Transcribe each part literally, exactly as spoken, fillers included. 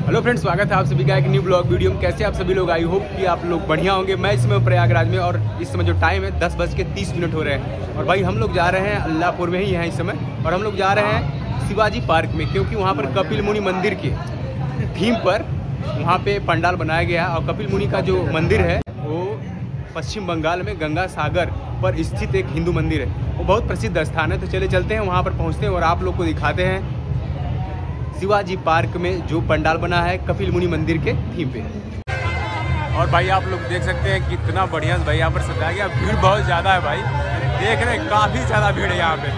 Hello friends, स्वागत है आप सभी का एक न्यू ब्लॉग वीडियो में। कैसे आप सभी लोग, आई होप कि आप लोग बढ़िया होंगे। मैं इस समय प्रयागराज में और इस समय जो टाइम है दस बज के तीस मिनट हो रहे हैं और भाई हम लोग जा रहे हैं अल्लाहपुर में ही हैं इस समय। और हम लोग जा रहे हैं शिवाजी पार्क में, क्योंकि वहाँ पर कपिल मुनि मंदिर के थीम पर वहाँ पे पंडाल बनाया गया है। और कपिल मुनि का जो मंदिर है वो पश्चिम बंगाल में गंगा सागर पर स्थित एक हिंदू मंदिर है। वो बहुत प्रसिद्ध स्थान है। तो चले चलते हैं वहाँ पर, पहुँचते हैं और आप लोग को दिखाते हैं शिवाजी पार्क में जो पंडाल बना है कपिल मुनि मंदिर के थीम पे। और भाई आप लोग देख सकते हैं कितना बढ़िया भाई यहाँ पर सजाया गया। भीड़ बहुत ज़्यादा है भाई, देख रहे हैं काफ़ी ज़्यादा भीड़ है यहाँ पे।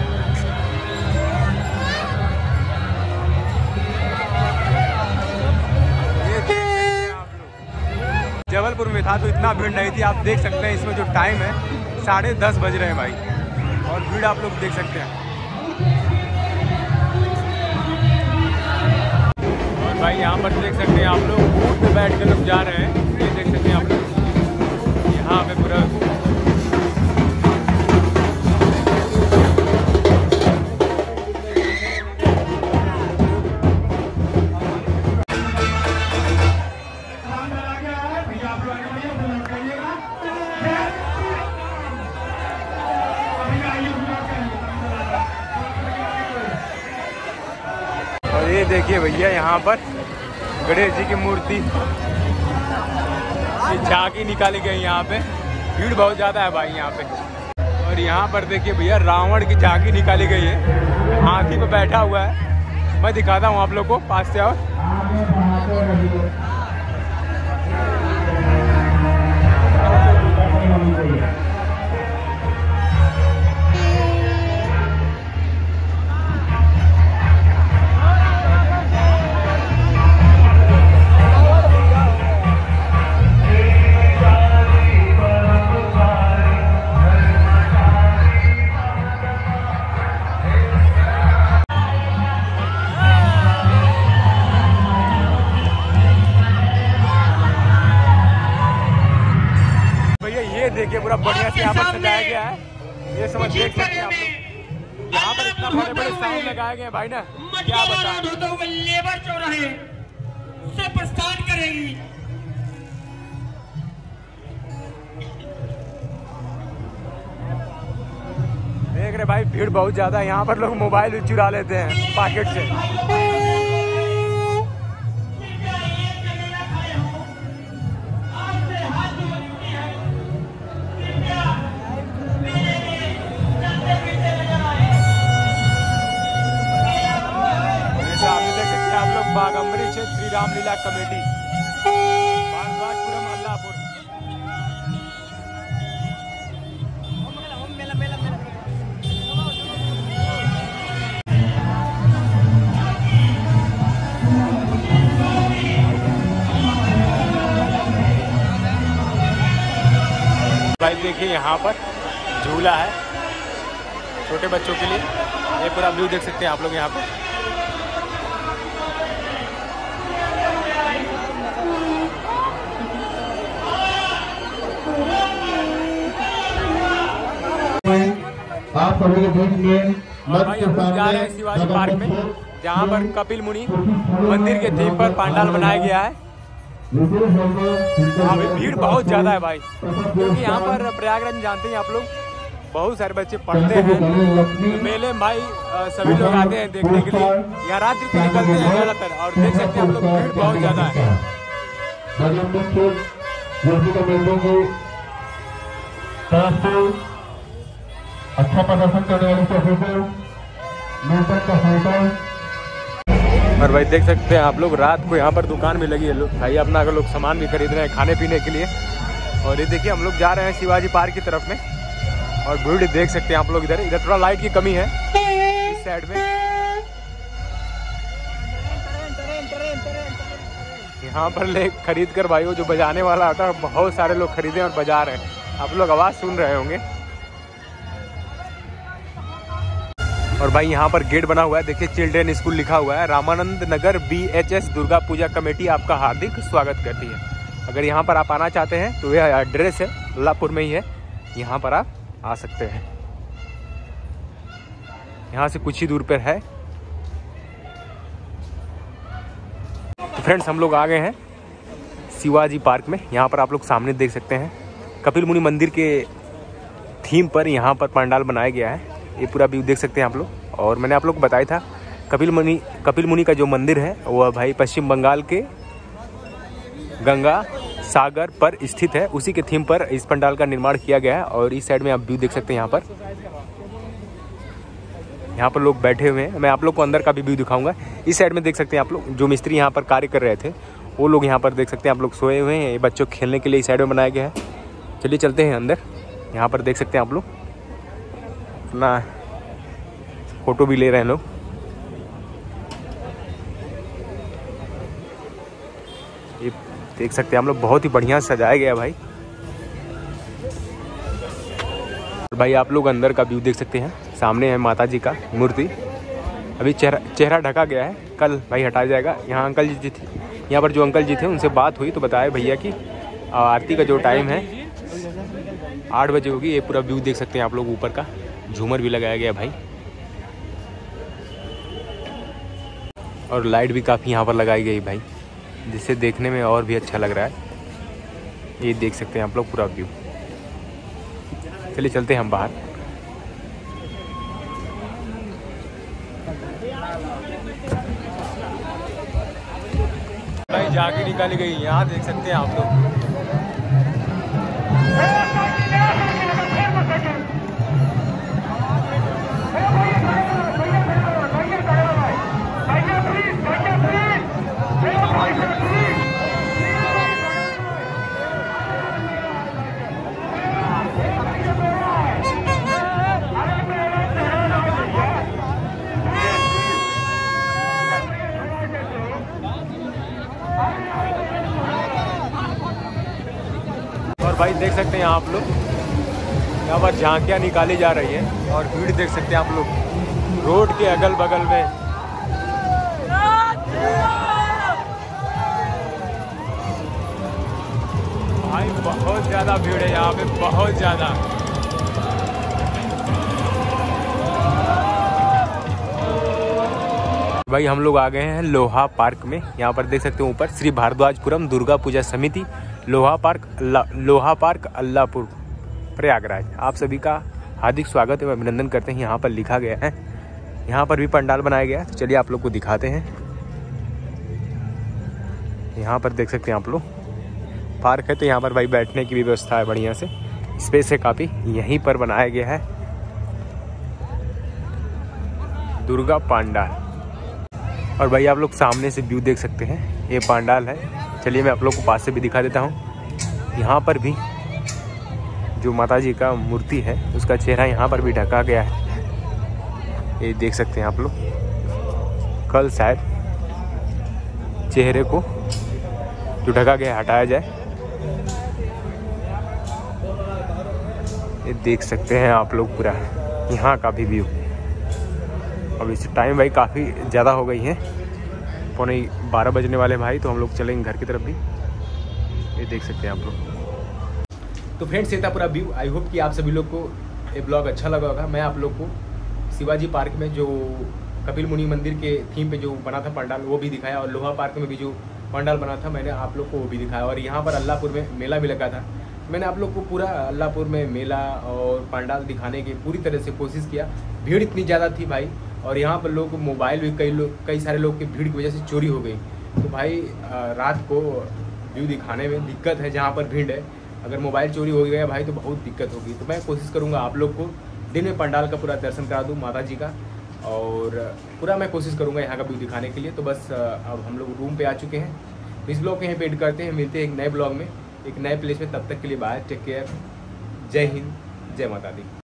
जबलपुर में था तो इतना भीड़ नहीं थी। आप देख सकते हैं इसमें जो टाइम है साढ़े दस बज रहे हैं भाई, और भीड़ आप लोग देख सकते हैं। भाई यहाँ पर देख सकते हैं आप लोग ऊँट पे बैठ कर लोग जा रहे हैं। ये देख सकते हैं आप लोग यहाँ पे पूरा ये देखिए भैया यहाँ पर गणेश जी की मूर्ति की झांकी निकाली गई। यहाँ पे भीड़ बहुत ज़्यादा है भाई यहाँ पे। और यहाँ पर देखिए भैया रावण की झांकी निकाली गई है, हाथी पे बैठा हुआ है। मैं दिखाता हूँ आप लोग को पास से। और देखिए पूरा बढ़िया से यहाँ पर सजाया गया है। ये समझ देख सकते हैं आप लोग, यहाँ पर इतना बड़े बड़े साउंड लगाए गए हैं भाई ना, क्या बताएं। लेबर चौराहे से प्रस्थान करेगी। देख रहे भाई भीड़ बहुत ज्यादा है। यहाँ पर लोग मोबाइल भी चुरा लेते हैं पॉकेट से। बागंबरी क्षेत्र श्री रामलीला कमेटी बागबाजपुरम अल्लाहपुर। भाई देखिए यहाँ पर झूला है छोटे बच्चों के लिए। ये पूरा व्यू देख सकते हैं आप लोग यहाँ पर। आप सभी के बीच में जा रहे हैं शिवाजी पार्क में, जहाँ पर कपिल मुनि मंदिर के थीम पर पंडाल बनाया गया है। अभी भीड़ बहुत ज़्यादा है भाई, क्योंकि यहाँ पर प्रयागराज में जानते हैं आप लोग बहुत सारे बच्चे पढ़ते हैं। तो मेले में भाई सभी लोग आते हैं देखने के लिए। यहाँ रात्रि को निकलते हैं ज़्यादातर। और देख सकते हैं आप लोग भीड़ बहुत ज़्यादा है। अच्छा प्रदर्शन करने वाले को और भाई देख सकते हैं आप लोग रात को यहाँ पर दुकान भी लगी है। लोग भाई अपना अगर लोग सामान भी खरीद रहे हैं खाने पीने के लिए। और ये देखिए हम लोग जा रहे हैं शिवाजी पार्क की तरफ में। और भीड़ देख सकते हैं आप लोग। इधर इधर थोड़ा लाइट की कमी है इस साइड में। यहाँ पर ले खरीद कर भाई वो जो बजाने वाला आता है, बहुत सारे लोग खरीदे और बजा रहे हैं। आप लोग आवाज़ सुन रहे होंगे। और भाई यहाँ पर गेट बना हुआ है, देखिए चिल्ड्रेन स्कूल लिखा हुआ है। Ramanand Nagar B H S Durga Puja committee आपका हार्दिक स्वागत करती है। अगर यहाँ पर आप आना चाहते हैं तो यह एड्रेस है, अल्लाहपुर में ही है। यहाँ पर आप आ सकते हैं। यहाँ से कुछ ही दूर पर है। फ्रेंड्स हम लोग आ गए हैं शिवाजी पार्क में। यहाँ पर आप लोग सामने देख सकते हैं कपिल मुनि मंदिर के थीम पर यहाँ पर पंडाल बनाया गया है। ये पूरा व्यू देख सकते हैं आप लोग। और मैंने आप लोग को बताया था कपिल मुनि कपिल मुनि का जो मंदिर है वह भाई पश्चिम बंगाल के गंगा सागर पर स्थित है। उसी के थीम पर इस पंडाल का निर्माण किया गया है। और इस साइड में आप व्यू देख सकते हैं। यहाँ पर यहाँ पर लोग बैठे हुए हैं। मैं आप लोग को अंदर का भी व्यू दिखाऊंगा। इस साइड में देख सकते हैं आप लोग जो मिस्त्री यहाँ पर कार्य कर रहे थे वो लोग यहाँ पर देख सकते हैं आप लोग सोए हुए हैं। ये बच्चों को खेलने के लिए इस साइड में बनाया गया है। चलिए चलते हैं अंदर। यहाँ पर देख सकते हैं आप लोग अपना फोटो भी ले रहे हैं लोग। ये देख सकते हैं हम लोग बहुत ही बढ़िया सजाया गया भाई। भाई आप लोग अंदर का व्यू देख सकते हैं। सामने है माता जी का मूर्ति। अभी चेहरा चेहरा ढका गया है, कल भाई हटाया जाएगा। यहाँ अंकल जी थे, यहाँ पर जो अंकल जी थे उनसे बात हुई तो बताया भैया कि आरती का जो टाइम है आठ बजे होगी। ये पूरा व्यू देख सकते हैं आप लोग। ऊपर का झूमर भी लगाया गया भाई और लाइट भी काफ़ी यहाँ पर लगाई गई भाई, जिससे देखने में और भी अच्छा लग रहा है। ये देख सकते हैं आप लोग पूरा व्यू। चलिए चलते हैं हम बाहर। भाई झांकी निकाली गई, यहाँ देख सकते हैं आप लोग। और भाई देख सकते हैं आप लोग यहाँ पर झांकियाँ निकाली जा रही है और भीड़ देख सकते हैं आप लोग रोड के अगल बगल में। भाई बहुत ज़्यादा भीड़ है यहाँ पे, बहुत ज़्यादा। भाई हम लोग आ गए हैं लोहा पार्क में। यहाँ पर देख सकते हैं ऊपर श्री भारद्वाजपुरम दुर्गा पूजा समिति लोहा पार्क लोहा पार्क अल्लाहपुर प्रयागराज। आप सभी का हार्दिक स्वागत एवं अभिनंदन करते हैं। यहाँ पर लिखा गया है। यहाँ पर भी पंडाल बनाया गया है। तो चलिए आप लोग को दिखाते हैं। यहाँ पर देख सकते हैं आप लोग पार्क है, तो यहाँ पर भाई बैठने की भी व्यवस्था है बढ़िया से। स्पेस है काफ़ी। यहीं पर बनाया गया है दुर्गा पंडाल। और भाई आप लोग सामने से व्यू देख सकते हैं, ये पंडाल है। चलिए मैं आप लोग को पास से भी दिखा देता हूँ। यहाँ पर भी जो माता जी का मूर्ति है उसका चेहरा यहाँ पर भी ढका गया है। ये देख सकते हैं आप लोग। कल शायद चेहरे को जो ढका गया हटाया जाए। ये देख सकते हैं आप लोग पूरा यहाँ का भी व्यू। अब इस टाइम भाई काफ़ी ज़्यादा हो गई है, पौने बारह बजने वाले भाई, तो हम लोग चलेंगे घर की तरफ भी। ये देख सकते हैं आप लोग। तो फ्रेंड्स ये था पूरा व्यू। आई होप कि आप सभी लोग को ये ब्लॉग अच्छा लगा होगा। मैं आप लोग को शिवाजी पार्क में जो कपिल मुनि मंदिर के थीम पे जो बना था पंडाल वो भी दिखाया, और लोहा पार्क में भी जो पंडाल बना था मैंने आप लोग को वो भी दिखाया। और यहाँ पर अल्लाहपुर में मेला भी लगा था। मैंने आप लोग को पूरा अल्लाहपुर में मेला और पंडाल दिखाने की पूरी तरह से कोशिश किया। भीड़ इतनी ज़्यादा थी भाई, और यहाँ पर लोग मोबाइल भी कई लोग कई सारे लोग की भीड़ की वजह से चोरी हो गई। तो भाई रात को व्यू दिखाने में दिक्कत है जहाँ पर भीड़ है। अगर मोबाइल चोरी हो गया भाई तो बहुत दिक्कत होगी। तो मैं कोशिश करूँगा आप लोग को दिन में पंडाल का पूरा दर्शन करा दूँ माता जी का, और पूरा मैं कोशिश करूँगा यहाँ का व्यू दिखाने के लिए। तो बस अब हम लोग रूम पे आ चुके हैं। तो इस ब्लॉग को यहीं पे एड करते हैं। मिलते हैं एक नए ब्लॉग में एक नए प्लेस में। तब तक के लिए बाय, टेक केयर, जय हिंद, जय माता दी।